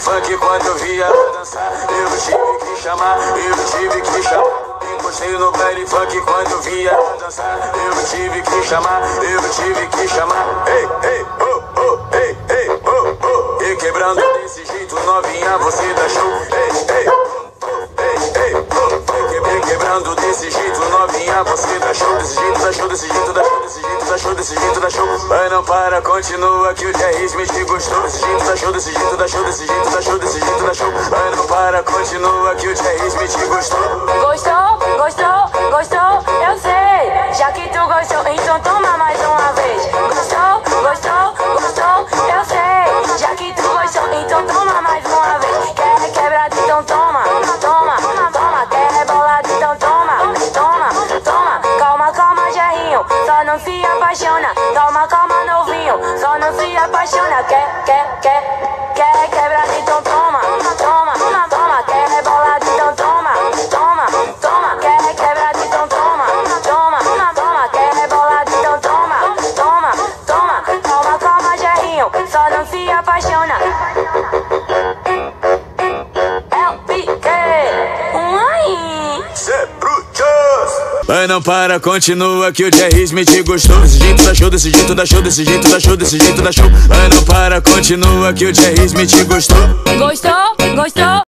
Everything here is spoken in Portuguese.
funk quando eu vi ela dançar. Eu tive que chamar, eu tive que chamar. Encostei no baile funk quando eu vi ela dançar. Eu tive que chamar, eu tive que chamar. Ei, ei, oh, oh, ei, ei, oh, oh. E quebrando desse jeito novinha você dá show. Ei, ei, oh, ei, ei, oh, oh. E quebrando desse jeito novinha você dá show. Desse jeito dá show, desse jeito dá show, desse jeito dá show, desse jeito dá show. Vai não para, continua que o Jerry Smith gostou. Desse jeito dá show, desse jeito dá show, desse jeito dá show, desse jeito dá show. Vai não para, continua que o Jerry Smith gostou. Gostou, gostou, gostou, eu sei. Já que tu gostou, então toma mais uma vez. Gostou, gostou, gostou, eu sei. Já que tu gostou, então toma mais uma vez. Quer quebrado, então toma, toma, toma. Quer rebolado, então toma, toma, toma. Calma, calma, Jerrinho, só não se apaixona. Calma, calma, novinho, só não se apaixona. Quer quebrado, então toma, toma, toma. Quer rebolado, então toma, toma, toma. Quer quebrado, então toma, toma, toma. Quer rebolado, então toma, toma, toma. Calma, calma, Jerrinho, só não se apaixona. LPK, Vai não para, continua que o Jerry Smith gostou. Desse jeito dá show, desse jeito dá show, desse jeito dá show, desse jeito dá show. Vai não para, continua que o Jerry Smith gostou. Gostou, gostou.